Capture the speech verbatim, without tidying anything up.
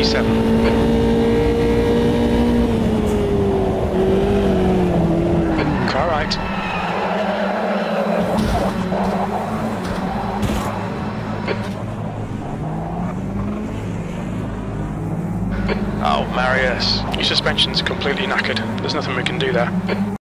thirty-seven. Car right. Oh, Marius, your suspension's completely knackered. There's nothing we can do there.